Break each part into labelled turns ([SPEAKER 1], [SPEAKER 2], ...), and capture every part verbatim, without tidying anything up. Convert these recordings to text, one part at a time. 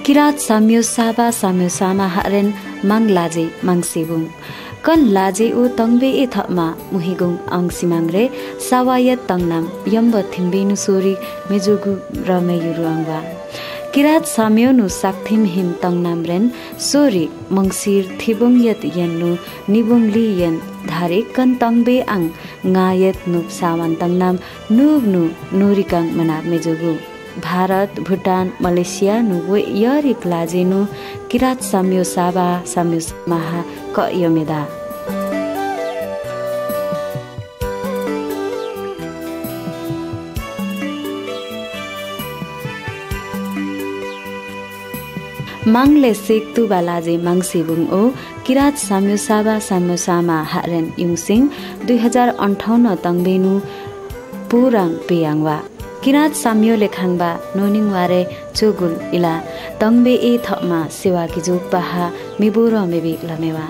[SPEAKER 1] किरात साम्यो साबा साम्यो सामा हरेन mang laje mang sebung kan laje u tangbe e thama muhigung ang simangre sawayat tangnam yamba thimbenu sori mejogu rameyuru angwa kirat samyo nu sakthim him tangnam ren sori mangsir thibung yat yennu nibung li yen dhare kan tangbe ang ngayat nup sawan tangnam nub nu nurikang mana mejogu Bharat Bhutan Malaysia नु वे यरिक लाजेनु किरात साम्यो साबा साम्यो माहा क यमेदा मांगले सेक्तु बालाजे मांगसेबुङ ओ किरात साम्यो साबा साम्यो सामा हारेन युङसिङ दुई हजार अन्ठाउन्न तंगबेनु पुराङ पेयाङवा किरात साम्यो लेखाङबा नोनिङवारे चोगुल इला तंगबे ए थमा सेवा की जोग बाहा मिबोर मेबे लमेवा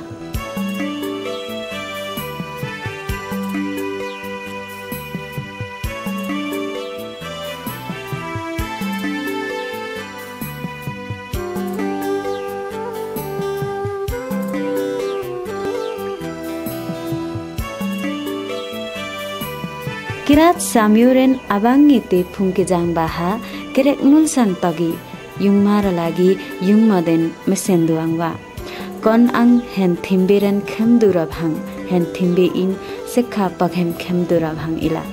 [SPEAKER 1] किरात साम्योरेन अबाङ्गे ते फुङ्के जाङ बाहा केरेक नुलसाङ तगी युङमार लागि युङमदेन मेसेन्दुआङवा कन आङ हेन थिम्बेरेन खेमदुर भाङ हेन थिम्बे इन सेखा पखेम खेमदुर भाङ इला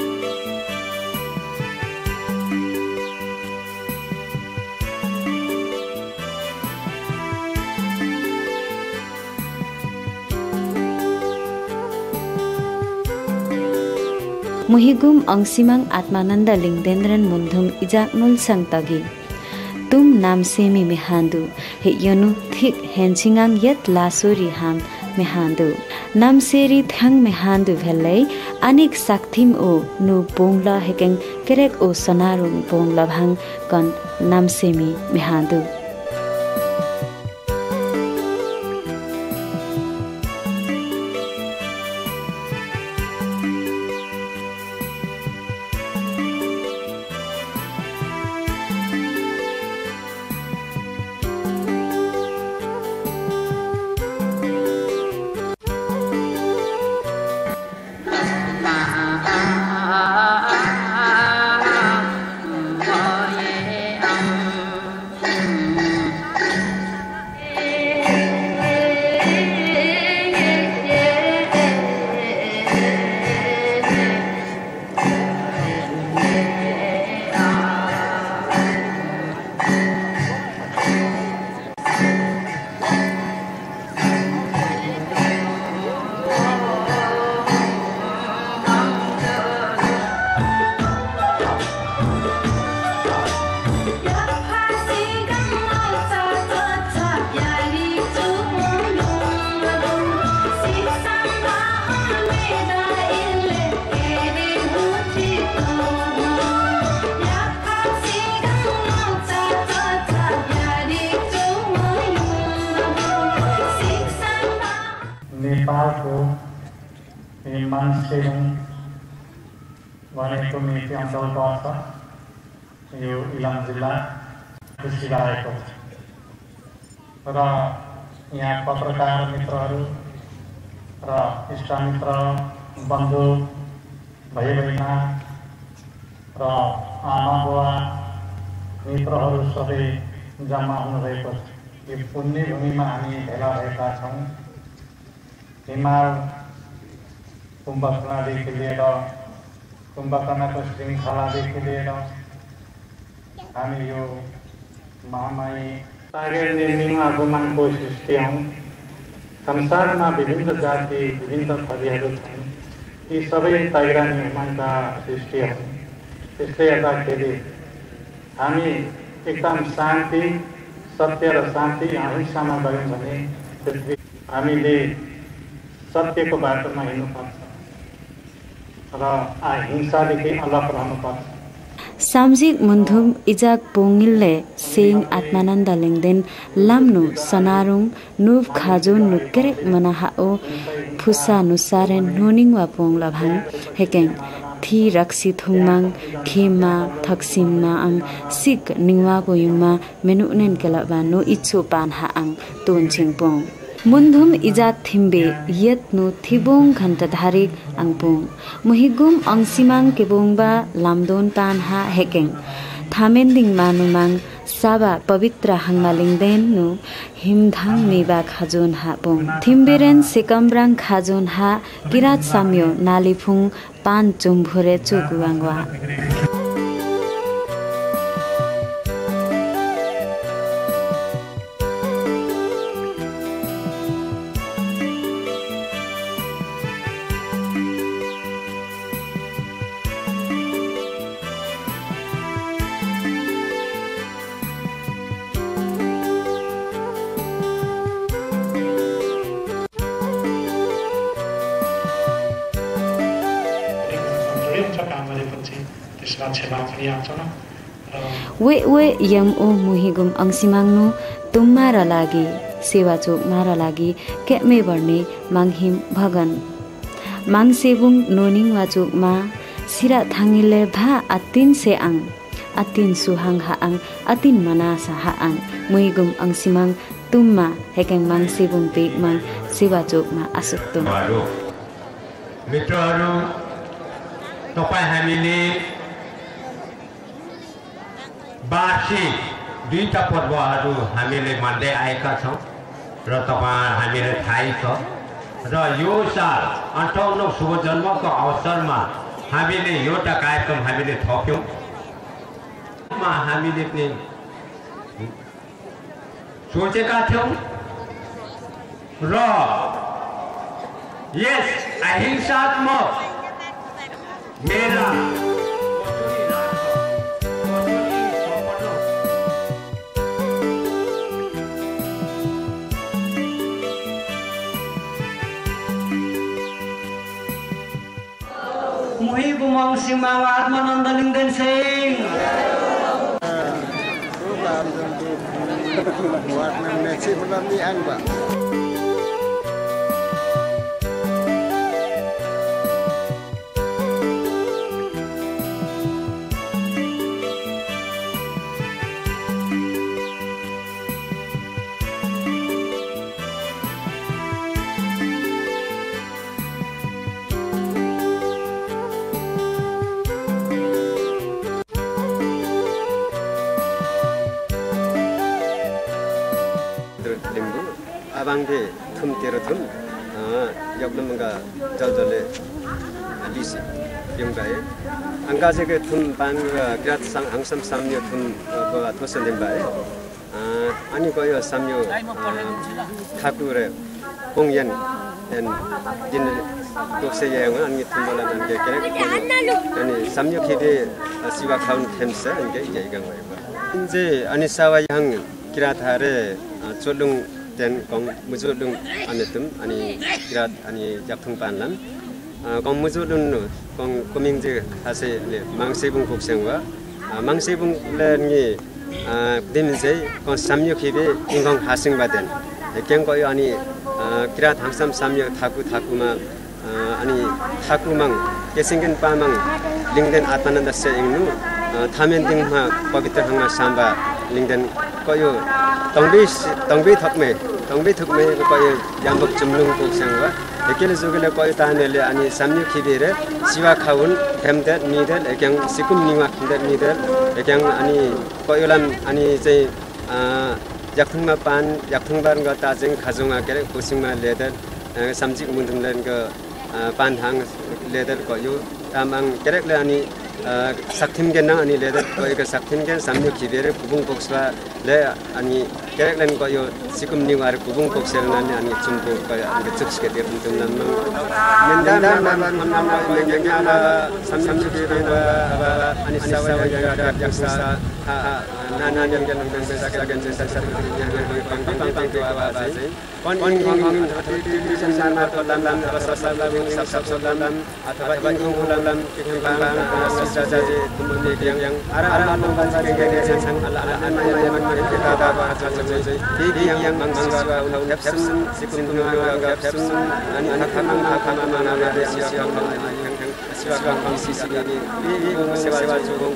[SPEAKER 1] मुहिगुम अंसिमाङ आत्मानन्द लिङदेन्द्रन मुन्धुम इजाक नुलसाङ तगी तुम नाम सेमी मेहान्दु हे यनु थिक हेन्सिङाङ यत लासोरी हाम मेहान्दु नाम सेरी थ्याङ मेहान्दु भेल्लै अनेक साक्थिम ओ नु पोङल हेकेङ केरेक ओ सनारुङ पोङल भाङ कन नाम सेमी मेहान्दु
[SPEAKER 2] नेपालको मान्छेहरू भनेको मिति अञ्चल पर्छ यो इलाम जिल्ला खुसी लागेको र यहाँ पत्रकार मित्रहरू र इष्टमित्र बन्धु भाइ बहिनी र आमा बुवा मित्रहरू सबै जम्मा हुनुभएको यो पुण्य भूमिमा हामी भेला भएका छौँ हिमाल कुम्भकर्णदेखि लिएर कुम्भकर्णको श्रृङ्खलादेखि लिएर हामी यो महामारी टाइगर निर्मिङमा गुमानको सृष्टि हौँ संसारमा विभिन्न जाति विभिन्न थरीहरू छन् यी सबै टाइगर निर्माणका सृष्टि हौँ त्यसले गर्दाखेरि हामी एकदम शान्ति सत्य र शान्ति अहिंसामा गयौँ भने हामीले सत्यको बाटोमा हिँड्नुपर्छ र अहिंसादेखि अलग रहनुपर्छ
[SPEAKER 1] सामजिक मुन्धुम इजाक पोङिलले सेङ आत्मानन्द लिङदेन लाम्नु सनारुङ नुब खाजोन नुकेरेक मनाहाओ फुसा नुसारे नोनिङ वा पोङ लभाङ हेकेङ thi raksi thungmang khema thaksimma ang sik ningwa boyuma menu nen kelaba no ichu pan ha ang ton chingpong mundhum ijat thimbe yet no thibong khanta dhari angpung muhigum angsimang kebongba lamdon pan ha hekeng thamending manumang saba pavitra hangmalingden nu himdhang meba khajon ha pong thimberen sekambrang khajon ha kirat samyo nalifung pan chumbhure chuguangwa we we yam o muhigum angsimang nu tummara lagi sewa chok mara lagi keme barne manghim bhagan mangsebung noning wa chok ma sira thangile bha atin se ang atin suhang ha ang atin manasa ha ang muhigum angsimang tumma hekeng mangsebung pe mang sewa chok ma asuktum
[SPEAKER 3] mitraharu तपाईं हामीले वार्षिक दुईटा पर्वहरू हामीले मान्दै आएका छौं र तपाईं हामीले थाहै छ र यो साल अठाउन्न शुभ जन्मको अवसरमा हामीले एउटा कार्यक्रम हामीले थप्यौं हामीले पनि सोचेका थियौं र यस अहिंसात्मक मेरा
[SPEAKER 4] Muhi Bumang Simang Atmananda Lingden Singh.
[SPEAKER 5] abangde thum tero thum yokna manga jaljale lisi yunggae anggaje ke thum bang grat sang hangsam samyo thum ba thosen dembae ani koyo samyo thakure pongyen en din dokse yang ani thumala nan ge kere ani samyo khide siwa khaun themse ange jaigang wa inje ani sawa yang kirathare cholung ten kong mujulung anetum ani kirat ani jakthung panlan kong mujulung no kong komingje hase le mangsebung koksengwa mangsebung lengi dimje kong samyo khibe ingong hasing baden ekeng koyo ani kirat hangsam samyo thaku thakuma ani thakumang kesingen pamang lingden atmananda se ingnu thamending ma pavitra hangma samba lingden koyo tongbi tongbi thakme tongbi thakme koyo yambak chumlung koksangwa ekele jogele koyo tanele ani samyu khibere siwa khaun hemde midel ekeng sikum niwa khinde midel ekeng ani koyo lam ani je yakthungma pan yakthungban ga tajeng khajunga kere kusingma leder samji umundumlen ga pan thang leder koyo tamang kerek le ani sakthim gen na ani leder koyo ga sakthim gen samyu khibere kubung kokswa le ani kerek len koyo sikum niwar kubung koksel na ani chumpu koyo ang chuks ke dir untum nam menda nam nam nam mengenya ala samyu khibere ani sawa ya ga jaksa na na yang gen gen sa ga gen sa sa yang pang pang pang ke awa sai kon kon kon di sana to lam lam rasa lam sab sab lam lam atau banging lam lam ke bang sa sa je tumun yang yang ara ara lam ban sa ke ge sang ala ala an ya man ke ta ta ba sa sa je di yang yang mang sa ga ulau nepsum sikum nu ga ga nepsum ani anak anak anak anak anak dia sia sia yang silakan kami sini ini sewa sewa jogong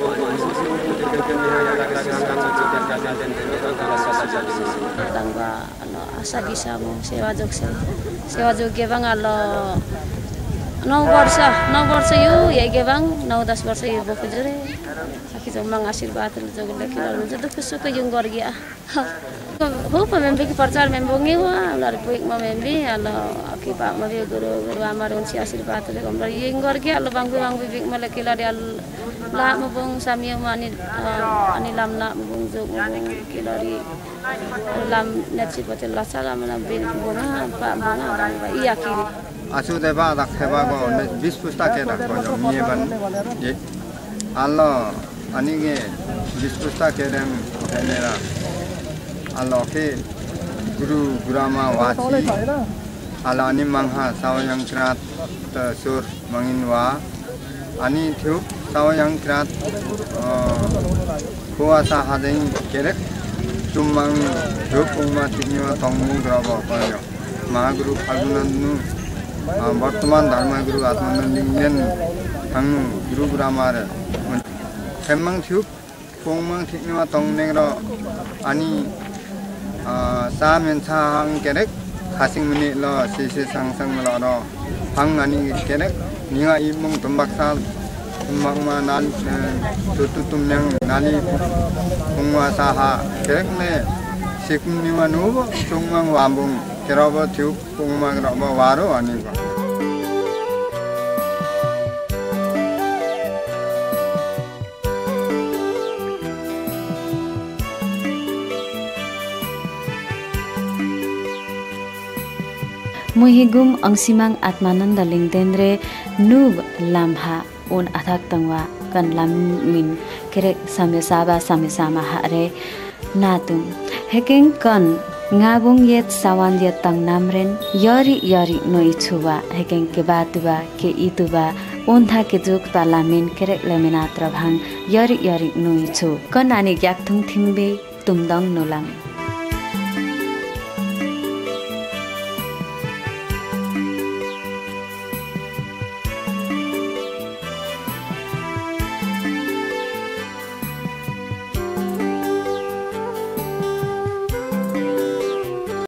[SPEAKER 6] tangga ano asa bisa mo sewa jog sewa jog ke bang alo nau वर्ष नौ वर्ष यो यही के bang नौ दस वर्ष यो बोको जरे आखि जम्मा आशीर्वाद जग लेके लो जो दुख सुख yung gor gya हो पमें भी प्रचार में बोंगे हुआ लर पुक में भी अलो आखि पा में भी गुरु गुरु हमारे उनसे आशीर्वाद ले हम yung gor gya लो bang bang भी में लेके ला ला mabung samia mani ani lam na mabung jog mabung kilari lam netsi patel la sala mana bin bona pa mana bang iya kiri
[SPEAKER 7] asu deba dak deba ko बीस पुस्ता के dak ko mieban ye allo ani ge बीस पुस्ता के dem tenera allo ke guru gurama wachi allo ani mangha sawayang krat sur manginwa ani thiu sawayang krat kuasa hadeng kerek tumang thup umma tinyo tongmu grabo koyo Mahaguru फागुननु वर्तमान धर्मगुरु आत्मानंदलिंगन हंग गुरु grammar खेमंग थुप पोंगमंग थिकनेवा तंगनेग्र अनि सा मेनसा हंग केरेक खासिंग मिनि ल सिसे सांसंग ल र हंग अनि केरेक निगा इमंग तंबाकसा तुमंगमा नाल तुतु तुमनंग नाली पोंगवा साहा केरेक ने सिकुनिवा नु चोंगमंग वामबुंग केराबा थिउ पोंगमंग रबा वारो अनि
[SPEAKER 1] मुहिगुम अंसिमांग आत्मानंद लिंगदेंद्रे नुब लामहा उन अथक तंगवा कन लामिन केरेक सामेसाबा सामेसामा हारे नातुम हेकेंग कन ngabung yet sawan yet tang namren yari yari noi chuwa hekeं के बातुवा के इतुवा ओन्था के जुक पालामिन केरेक लेमिना त्रभांग यरी यरी noi chu कन नानी ग्याक्थुङ थिम्बे तुमदङ नोलाम